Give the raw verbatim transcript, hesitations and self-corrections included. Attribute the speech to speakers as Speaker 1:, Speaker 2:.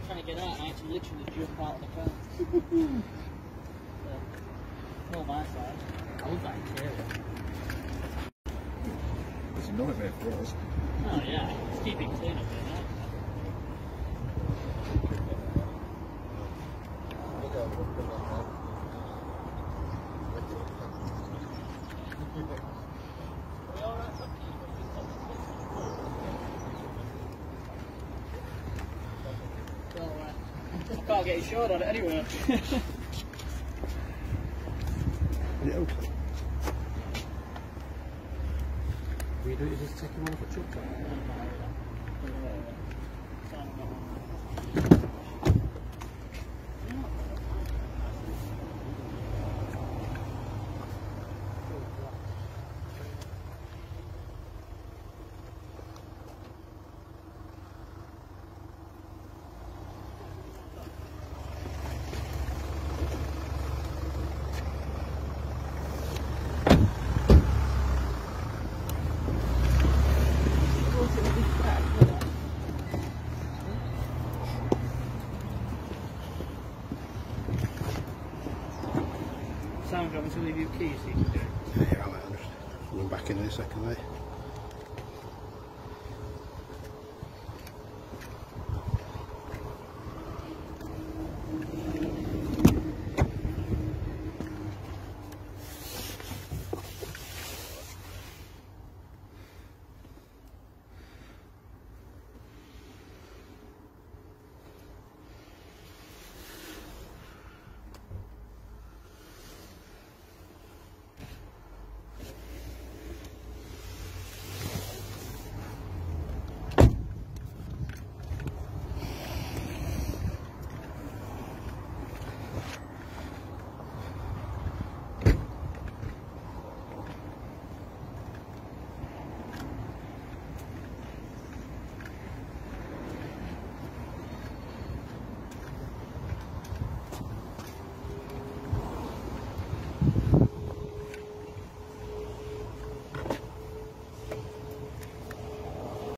Speaker 1: trying to get out and I had to literally jump out of the car. So, not my side. I was that interior.
Speaker 2: It's a nightmare for us.
Speaker 1: Oh yeah, just keep it clean up there, right? I can't get a shot on it anyway.
Speaker 2: Yeah, okay.
Speaker 3: We do it just taking one off a truck.
Speaker 1: Sam, do you want me to leave you keys so you can do it?
Speaker 2: Yeah, I'll just run back in in a second, mate.